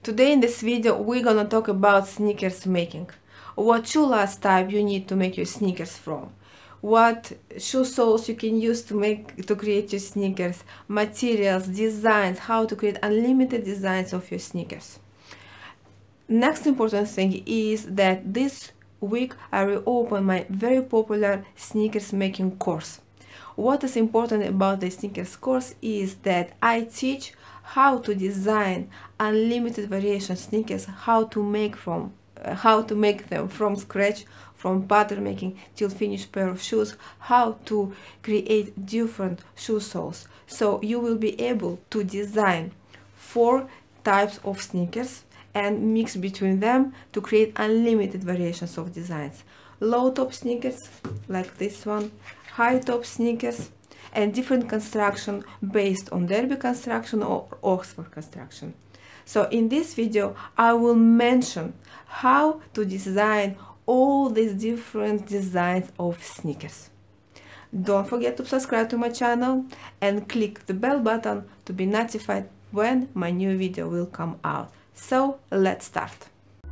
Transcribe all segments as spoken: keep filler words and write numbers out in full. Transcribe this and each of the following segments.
Today in this video we're gonna talk about sneakers making. What shoe last type you need to make your sneakers from. What shoe soles you can use to make to create your sneakers, materials, designs, how to create unlimited designs of your sneakers. Next important thing is that this week I will open my very popular sneakers making course. What is important about the sneakers course is that I teach how to design unlimited variation sneakers, how to make from uh, how to make them from scratch, from pattern making till finished pair of shoes, how to create different shoe soles. So you will be able to design four types of sneakers and mix between them to create unlimited variations of designs. Low top sneakers like this one, high top sneakers, and different construction based on derby construction or Oxford construction. So in this video I will mention how to design all these different designs of sneakers. Don't forget to subscribe to my channel and click the bell button to be notified when my new video will come out. So let's start.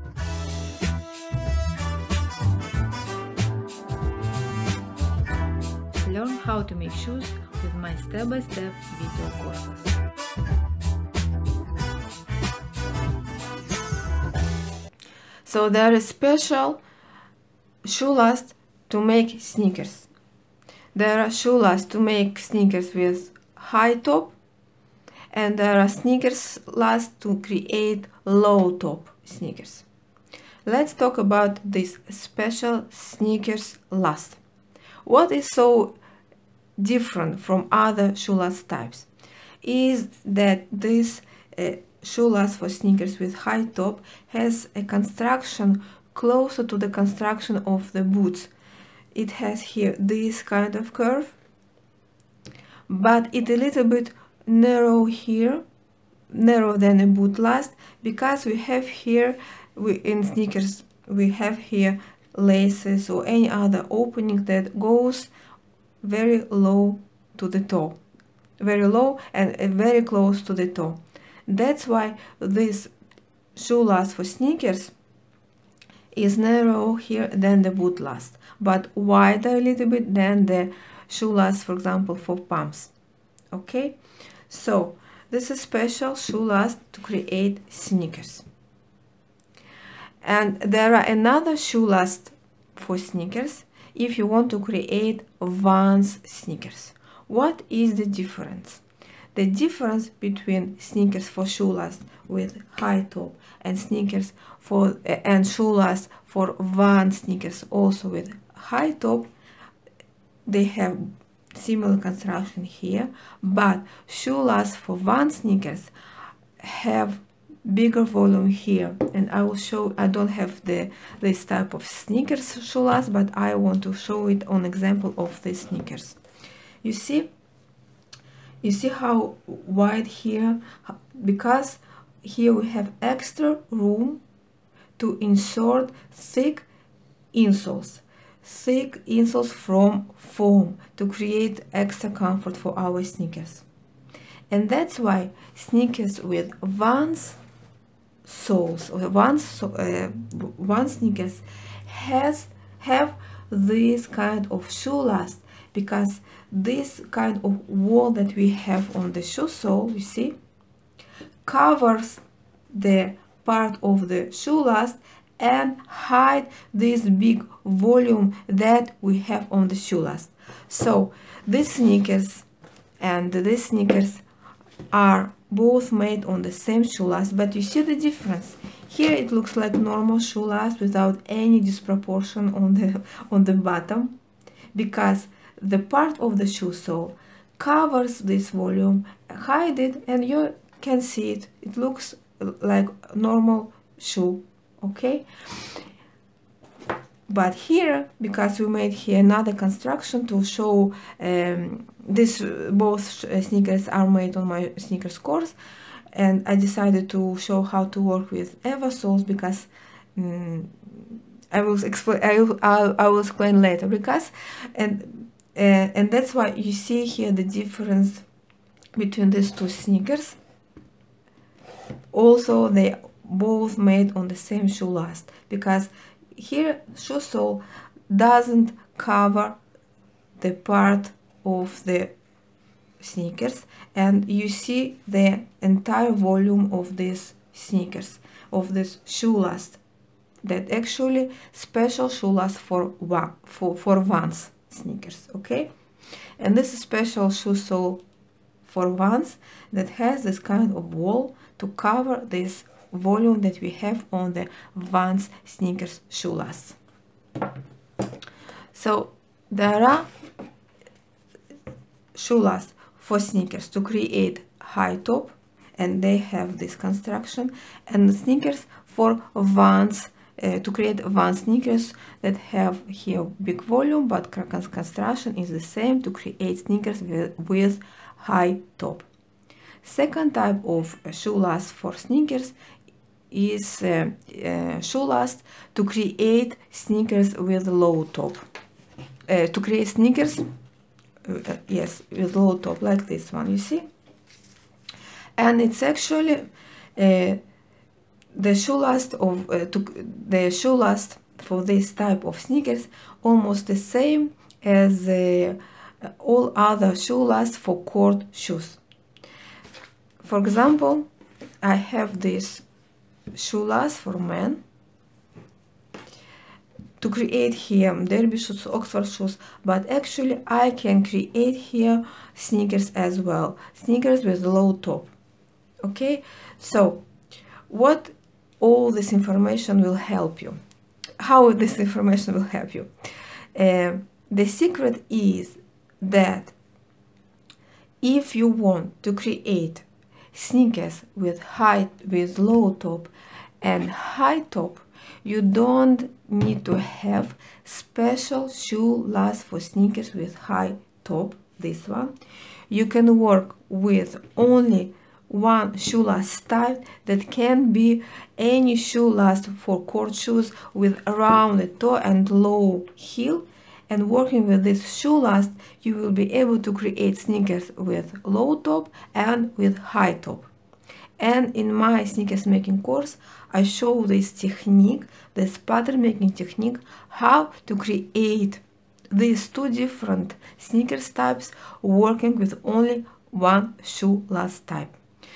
Learn how to make shoes with my step-by-step video courses. So there is special shoe last to make sneakers. There are shoe last to make sneakers with high top, and there are sneakers last to create low top sneakers. Let's talk about this special sneakers last. What is so different from other shoe last types is that this uh, shoe last for sneakers with high top has a construction closer to the construction of the boots. It has here this kind of curve, but it's a little bit narrow here, narrower than a boot last, because we have here we in sneakers we have here laces or any other opening that goes very low to the toe, very low and very close to the toe. That's why this shoe last for sneakers is narrow here than the boot last, but wider a little bit than the shoe last, for example, for pumps. Okay, so this is special shoe last to create sneakers. And there are another shoe last for sneakers if you want to create Vans sneakers. What is the difference? The difference between sneakers for shoe last with high top and sneakers for uh, and shoe last for Vans sneakers also with high top, they have similar construction here, but shoe last for Vans sneakers have bigger volume here, and I will show. I don't have the this type of sneakers shoe last, but I want to show it on example of the sneakers. You see, you see how wide here, because here we have extra room to insert thick insoles, thick insoles from foam to create extra comfort for our sneakers, and that's why sneakers with Vans soles or Vans uh, Vans sneakers has have this kind of shoe last, because this kind of wall that we have on the shoe sole, you see, covers the part of the shoe last and hide this big volume that we have on the shoe last. So these sneakers and these sneakers are both made on the same shoe last, but you see the difference. Here it looks like normal shoe last without any disproportion on the on the bottom, because the part of the shoe sole covers this volume, hide it, and you can see it. It looks like normal shoe, okay? But here, because we made here another construction to show um, this, both sneakers are made on my sneakers course, and I decided to show how to work with Eva soles, because um, I will explain. I will, I will explain later. Because and uh, and that's why you see here the difference between these two sneakers. Also, they both made on the same shoe last, because here shoe sole doesn't cover the part of the sneakers, and you see the entire volume of this sneakers, of this shoe last, that actually special shoe last for one for for Vans sneakers. Okay, and this is special shoe sole for Vans that has this kind of wall to cover this volume that we have on the Vans sneakers shoe last. So there are shoe last for sneakers to create high top, and they have this construction, and the sneakers for Vans uh, to create Vans sneakers that have here big volume, but construction is the same to create sneakers with, with high top. Second type of shoe last for sneakers is uh, uh, shoe last to create sneakers with low top. Uh, to create sneakers, uh, yes, with low top, like this one, you see? And it's actually uh, the shoe last of uh, to, the shoe last for this type of sneakers almost the same as uh, all other shoe last for court shoes. For example, I have this shoe last for men to create here derby shoes, Oxford shoes, but actually I can create here sneakers as well, sneakers with low top. Okay, so what all this information will help you? How this information will help you? Uh, the secret is that if you want to create sneakers with high, with low top and high top, you don't need to have special shoe last for sneakers with high top, this one. You can work with only one shoe last type that can be any shoe last for court shoes with rounded toe and low heel. And working with this shoe last, you will be able to create sneakers with low top and with high top. And in my sneakers making course, I show this technique, this pattern making technique, how to create these two different sneakers types working with only one shoe last type.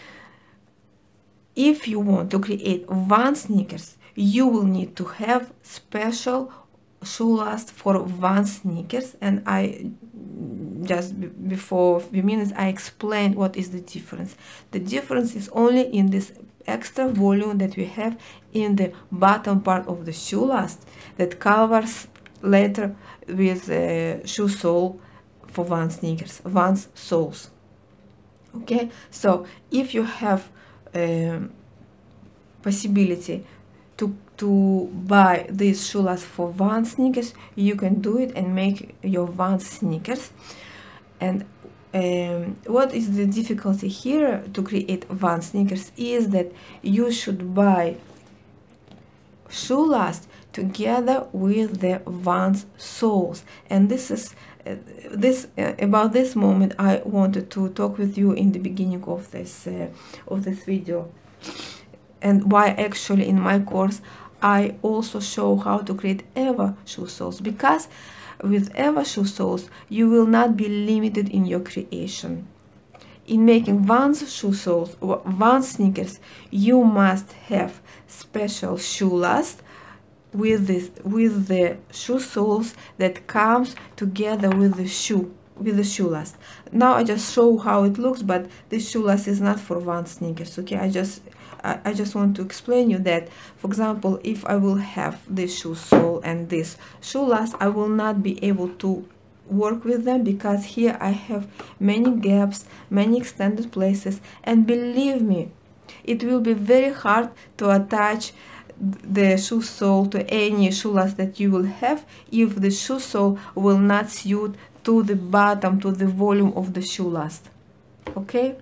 If you want to create Vans sneakers, you will need to have special shoe last for Vans sneakers, and I just before a few minutes I explained what is the difference. The difference is only in this extra volume that we have in the bottom part of the shoe last that covers later with a shoe sole for Vans sneakers, Vans soles. Okay, so if you have um, possibility to to buy these shoe last for Vans sneakers, you can do it and make your Vans sneakers. And um, what is the difficulty here to create Vans sneakers is that you should buy shoe last together with the Vans soles, and this is uh, this uh, about this moment I wanted to talk with you in the beginning of this uh, of this video, and why actually in my course I also show how to create Eva shoe soles, because with Eva shoe soles you will not be limited in your creation. In making Vans shoe soles or Vans sneakers, you must have special shoe last with this with the shoe soles that comes together with the shoe with the shoe last. Now I just show how it looks, but this shoe last is not for Vans sneakers. Okay, I just I, I just want to explain you that, for example, if I will have this shoe sole and this shoe last, I will not be able to work with them because here I have many gaps, many extended places, and believe me, it will be very hard to attach the shoe sole to any shoe last that you will have if the shoe sole will not suit to the bottom, to the volume of the shoe last. Okay,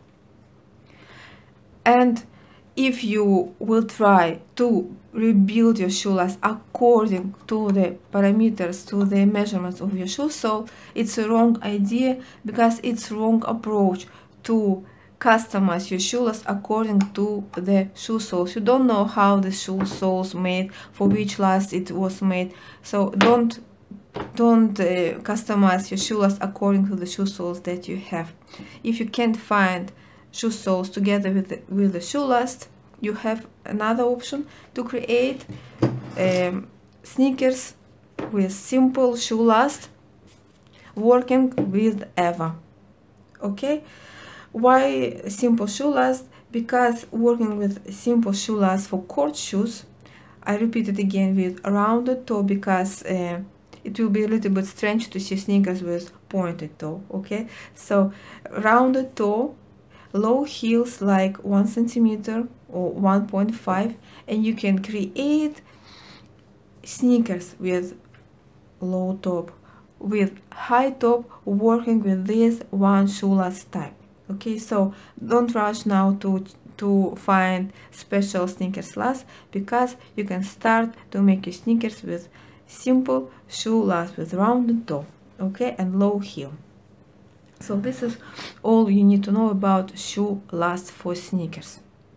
and if you will try to rebuild your shoe last according to the parameters, to the measurements of your shoe sole, it's a wrong idea, because it's wrong approach to customize your shoe last according to the shoe soles. You don't know how the shoe soles made, for which last it was made, so don't don't uh, customize your shoe last according to the shoe soles that you have. If you can't find shoe soles together with the, with the shoe last, you have another option to create um, sneakers with simple shoe last working with Eva. Okay, why simple shoe last? Because working with simple shoe last for court shoes, I repeat it again, with rounded toe, because uh, it will be a little bit strange to see sneakers with pointed toe. Okay, so rounded toe, low heels like one centimeter or one point five, and you can create sneakers with low top, with high top, working with this one shoe last type. Okay, so don't rush now to to find special sneakers last, because you can start to make your sneakers with simple shoe last with rounded toe, okay, and low heel. So this is all you need to know about shoe last for sneakers.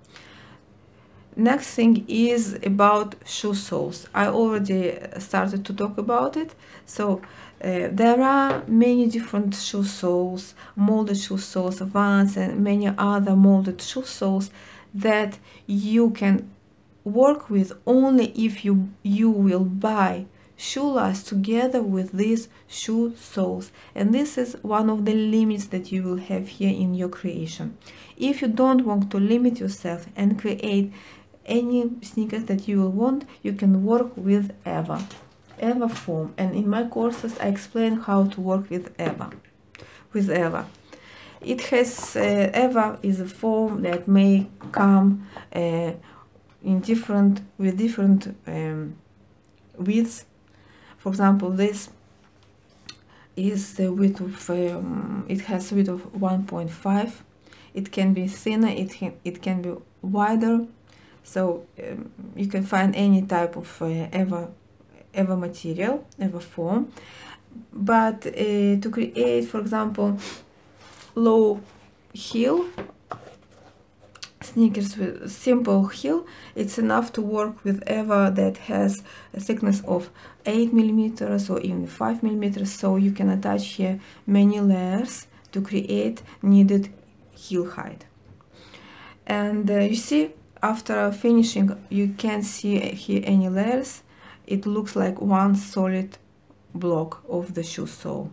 Next thing is about shoe soles. I already started to talk about it. So uh, there are many different shoe soles, molded shoe soles, Vans, and many other molded shoe soles that you can work with only if you you will buy shoe last together with these shoe soles, and this is one of the limits that you will have here in your creation. If you don't want to limit yourself and create any sneakers that you will want, you can work with Eva, Eva foam, and in my courses I explain how to work with Eva. With Eva, it has uh, Eva is a foam that may come uh, in different with different um, widths. For example, this is the width of um, it has width of one point five. It can be thinner, it can it can be wider. So um, you can find any type of uh, Eva, Eva material, Eva foam. But uh, to create, for example, low heel sneakers with simple heel, it's enough to work with Eva that has a thickness of eight millimeters or even five millimeters. So you can attach here many layers to create needed heel height. And uh, you see, after finishing, you can't see here any layers. It looks like one solid block of the shoe sole.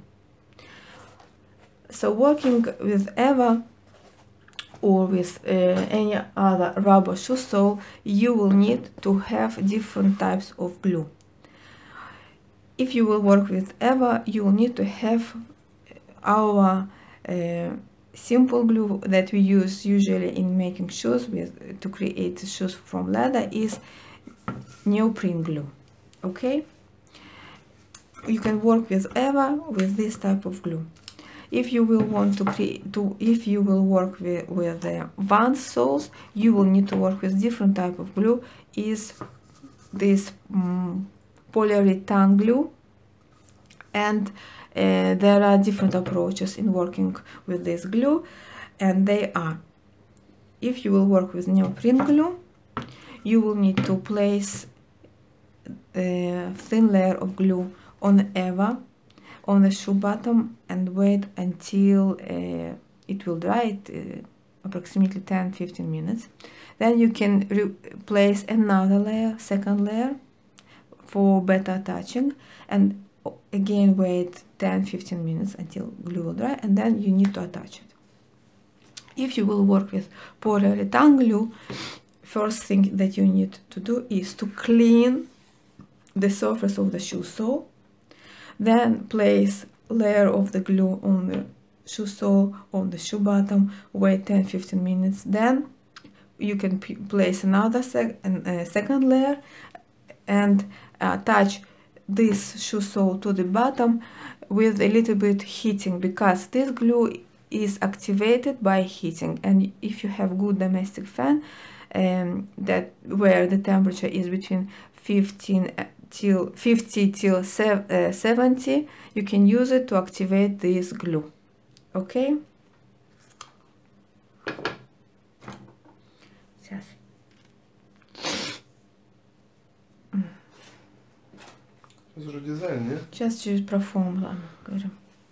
So working with Eva or with uh, any other rubber shoe sole, you will need to have different types of glue. If you will work with Eva, you will need to have our uh, simple glue that we use usually in making shoes with to create shoes from leather is neoprene glue. Okay, you can work with Eva with this type of glue. If you will want to create to if you will work with with the Vans soles, you will need to work with different type of glue. Is this um, polyurethane glue, and Uh, there are different approaches in working with this glue, and they are: if you will work with neoprene glue, you will need to place a thin layer of glue on Eva, on the shoe bottom, and wait until uh, it will dry, it, uh, approximately ten to fifteen minutes. Then you can place another layer, second layer, for better attaching, and again wait ten to fifteen minutes until glue will dry, and then you need to attach it. If you will work with polyurethane glue, first thing that you need to do is to clean the surface of the shoe sole, then place layer of the glue on the shoe sole, on the shoe bottom, wait ten to fifteen minutes, then you can place another sec and, uh, second layer and attach this shoe sole to the bottom with a little bit heating, because this glue is activated by heating, and if you have good domestic fan um, that where the temperature is between fifteen till fifty till seventy, you can use it to activate this glue. Okay, Сейчас. Это уже дизайн, нет? Сейчас через про форму, ладно, говорю.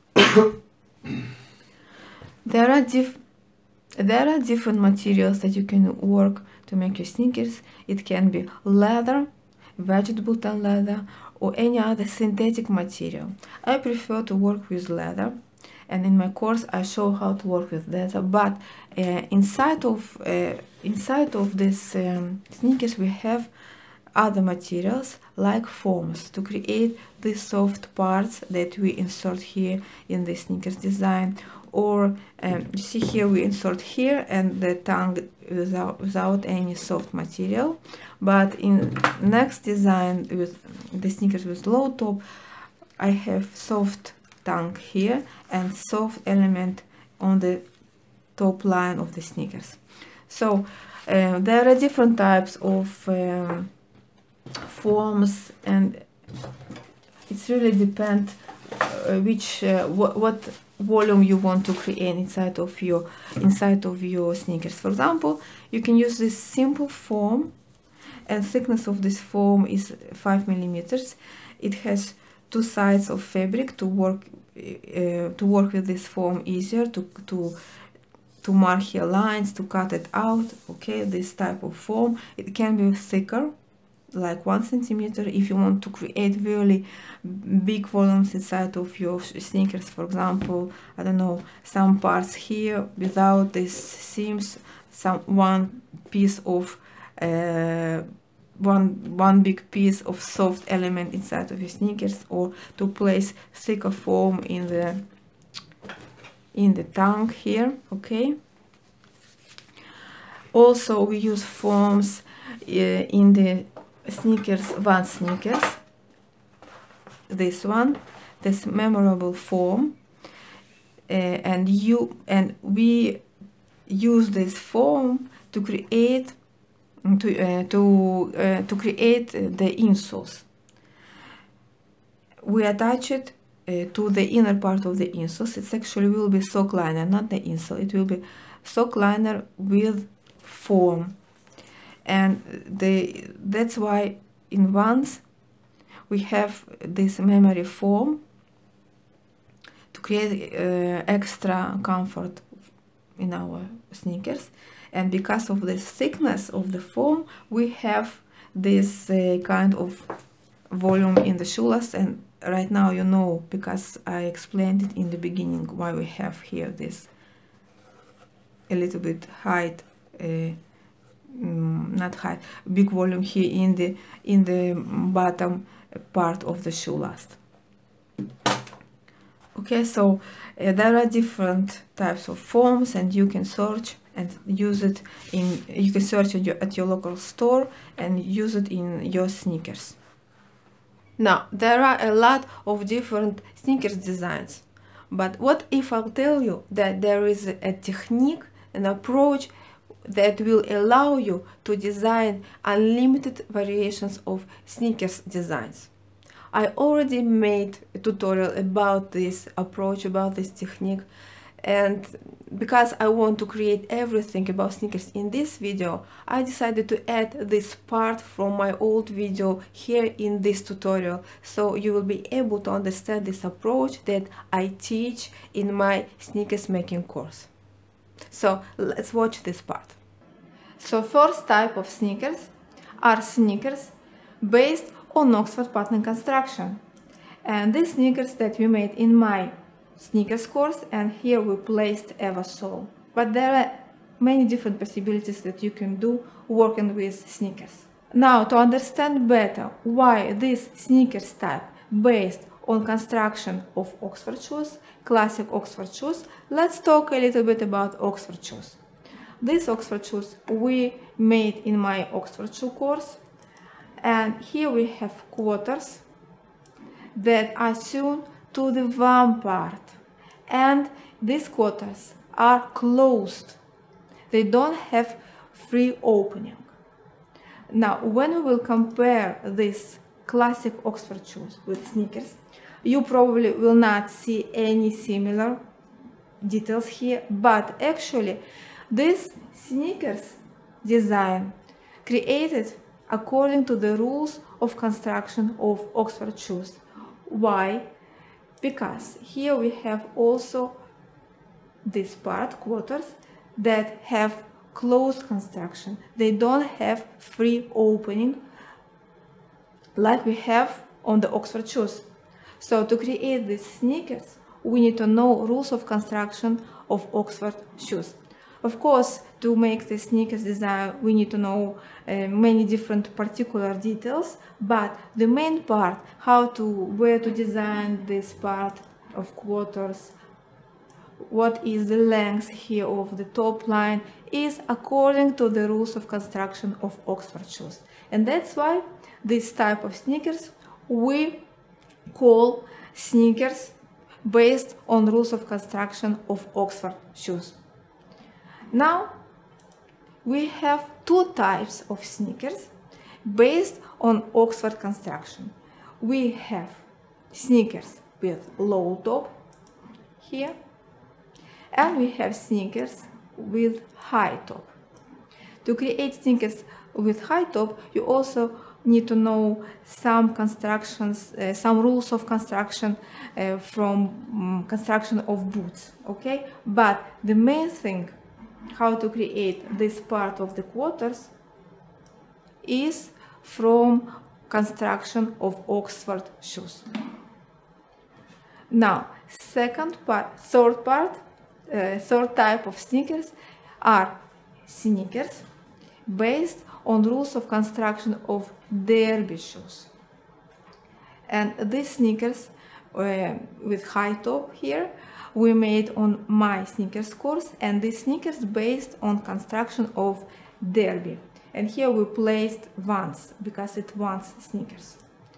There are diff there are different materials that you can work to make your sneakers. It can be leather, vegetable tan leather, or any other synthetic material. I prefer to work with leather, and in my course I show how to work with leather. But uh, inside of uh, inside of this um, sneakers we have other materials like foams to create the soft parts that we insert here in the sneakers design. Or um, you see here we insert here and the tongue without without any soft material. But in next design with the sneakers with low top, I have soft tongue here and soft element on the top line of the sneakers. So uh, there are different types of um, forms, and it's really depends uh, which uh, what, what volume you want to create inside of your inside of your sneakers. For example, you can use this simple foam, and thickness of this foam is five millimeters. It has two sides of fabric to work uh, to work with this foam easier to to to mark here lines, to cut it out. Okay, this type of foam, it can be thicker, like one centimeter, if you want to create really big volumes inside of your sneakers. For example, I don't know, some parts here without these seams, some one piece of uh, one one big piece of soft element inside of your sneakers, or to place thicker foam in the in the tongue here. Okay, also we use foams uh, in the sneakers, Vans sneakers. This one, this memorable foam, uh, and you and we use this foam to create to uh, to uh, to create the insoles. We attach it uh, to the inner part of the insoles. It actually will be sock liner, not the insole. It will be sock liner with foam. And the that's why in Vans we have this memory foam to create uh, extra comfort in our sneakers. And because of the thickness of the foam, we have this uh, kind of volume in the shoe last. And right now you know, because I explained it in the beginning, why we have here this a little bit height. Uh, Mm, not high, big volume here in the in the bottom part of the shoe last. Okay, so uh, there are different types of foams, and you can search and use it in you can search at your, at your local store and use it in your sneakers. Now there are a lot of different sneakers designs, but what if I'll tell you that there is a technique, an approach that will allow you to design unlimited variations of sneakers designs? I already made a tutorial about this approach, about this technique, and because I want to create everything about sneakers in this video, I decided to add this part from my old video here in this tutorial, so you will be able to understand this approach that I teach in my sneakers making course. So let's watch this part. So first type of sneakers are sneakers based on Oxford pattern construction. And these sneakers that we made in my sneakers course, and here we placed Eversole. But there are many different possibilities that you can do working with sneakers. Now, to understand better why this sneakers type based on construction of Oxford shoes, classic Oxford shoes, let's talk a little bit about Oxford shoes. These Oxford shoes we made in my Oxford shoe course, and here we have quarters that are sewn to the V part, and these quarters are closed. They don't have free opening. Now, when we will compare these classic Oxford shoes with sneakers, you probably will not see any similar details here, but actually This sneakers design created according to the rules of construction of Oxford shoes. Why? Because here we have also this part, quarters, that have closed construction. They don't have free opening like we have on the Oxford shoes. So to create these sneakers, we need to know rules of construction of Oxford shoes. Of course, to make the sneakers design, we need to know uh, many different particular details, but the main part, how to, where to design this part of quarters, what is the length here of the top line, is according to the rules of construction of Oxford shoes. And that's why this type of sneakers we call sneakers based on rules of construction of Oxford shoes. Now we have two types of sneakers based on Oxford construction. We have sneakers with low top here, and we have sneakers with high top. To create sneakers with high top, you also need to know some constructions, uh, some rules of construction uh, from um, construction of boots, okay? But the main thing, how to create this part of the quarters, is from construction of Oxford shoes. Now, second part, third part, uh, third type of sneakers are sneakers based on rules of construction of derby shoes. And these sneakers uh, with high top here we made on my sneakers course, and these sneakers based on construction of derby. And here we placed Vans because it Vans sneakers.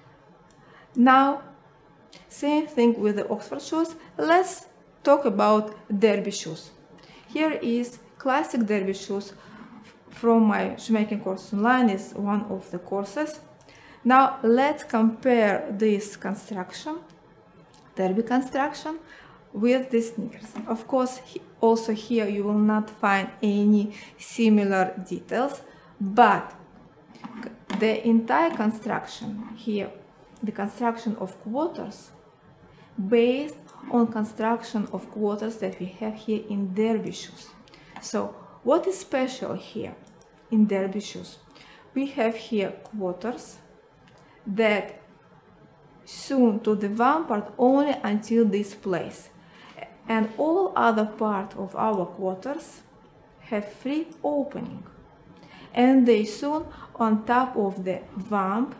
Now, same thing with the Oxford shoes. Let's talk about derby shoes. Here is classic derby shoes from my shoemaking course online, is one of the courses. Now let's compare this construction, derby construction, with the sneakers. Of course, also here you will not find any similar details, but the entire construction here, the construction of quarters, based on construction of quarters that we have here in derby shoes. So what is special here in derby shoes? We have here quarters that sewn to the one part only until this place, and all other part of our quarters have free opening, and they sewn on top of the vamp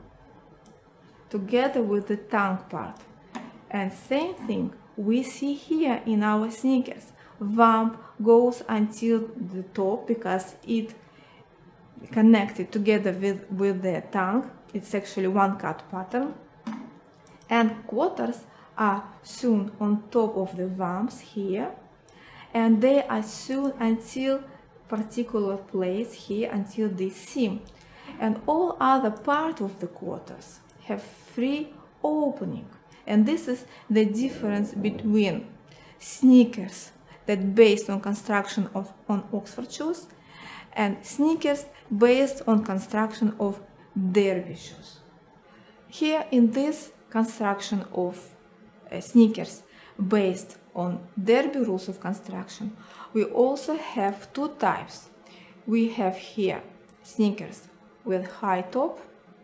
together with the tongue part. And same thing we see here in our sneakers. Vamp goes until the top because it connected together with, with the tongue. It's actually one cut pattern. And quarters are sewn on top of the vamps here, and they are sewn until particular place here, until this seam. And all other part of the quarters have free opening. And this is the difference between sneakers that based on construction of on Oxford shoes and sneakers based on construction of derby shoes. Here in this construction of uh, sneakers based on derby rules of construction, we also have two types. We have here sneakers with high top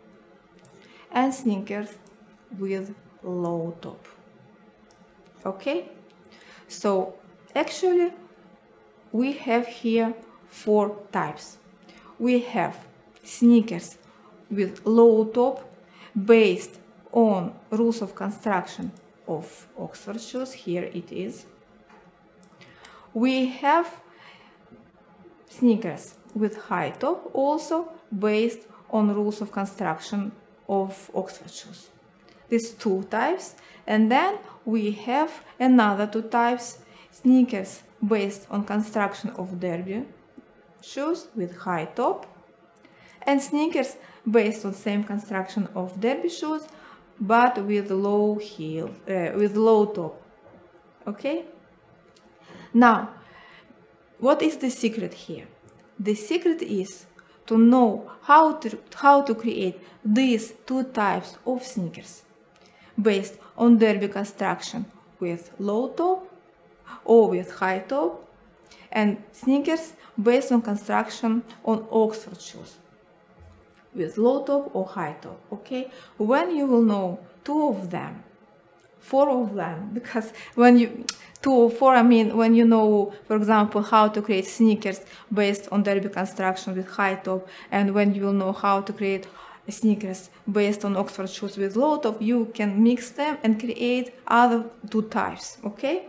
and sneakers with low top. Okay, so actually we have here four types. We have sneakers with low top based on rules of construction of Oxford shoes. Here it is. We have sneakers with high top also based on rules of construction of Oxford shoes. These two types, and then we have another two types, sneakers based on construction of derby shoes with high top, and sneakers based on same construction of derby shoes but with low heel, uh, with low top. Okay. Now what is the secret here? The secret is to know how to, how to create these two types of sneakers based on derby construction with low top or with high top, and sneakers based on construction on Oxford shoes with low top or high top. Okay, when you will know two of them, four of them, because when you two or four, I mean when you know, for example, how to create sneakers based on derby construction with high top, and when you will know how to create sneakers based on Oxford shoes with low top, you can mix them and create other two types. Okay,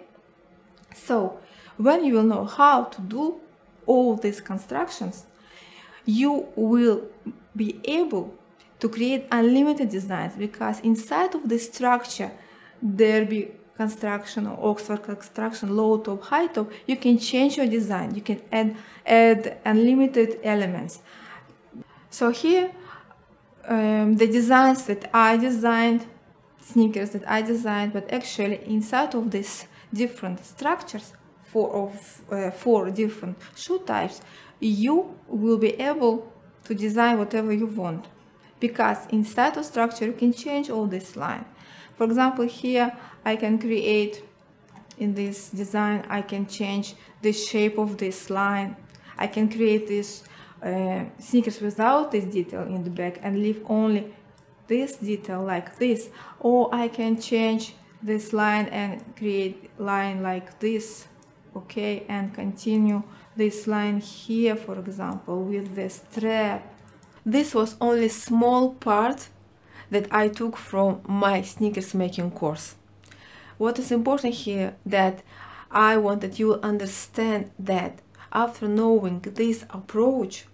so when you will know how to do all these constructions, you will be able to create unlimited designs, because inside of the structure derby construction or Oxford construction, low top, high top, you can change your design, you can add add unlimited elements. So here um, the designs that I designed, sneakers that I designed, but actually inside of these different structures, four of uh, four different shoe types, you will be able to design whatever you want, because inside of structure you can change all this line. For example, here I can create, in this design I can change the shape of this line. I can create this uh, sneakers without this detail in the back and leave only this detail like this, or I can change this line and create line like this. Okay, and continue this line here, for example, with the strap. This was only small part that I took from my sneakers making course. What is important here, that I want that you will understand that after knowing this approach,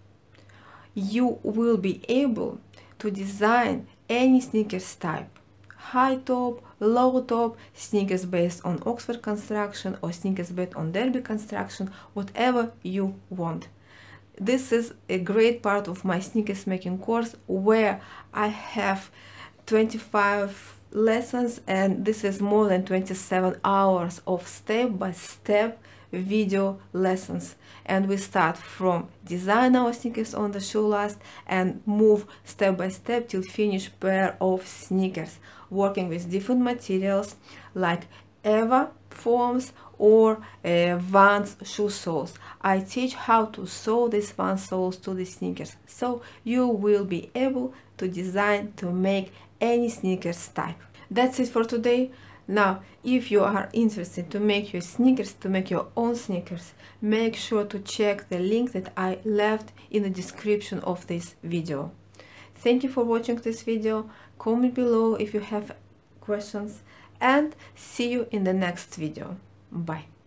you will be able to design any sneakers type, high top, low top, sneakers based on Oxford construction or sneakers based on derby construction, whatever you want. This is a great part of my sneakers making course, where I have twenty-five lessons, and this is more than twenty-seven hours of step-by-step video lessons. And we start from design our sneakers on the shoe last and move step by step till finish pair of sneakers, working with different materials like Eva foams or uh, Vans shoe soles. I teach how to sew these Vans soles to the sneakers, so you will be able to design, to make any sneakers type. That's it for today. Now, if you are interested to make your sneakers, to make your own sneakers, make sure to check the link that I left in the description of this video. Thank you for watching this video. Comment below if you have questions, and see you in the next video. Bye.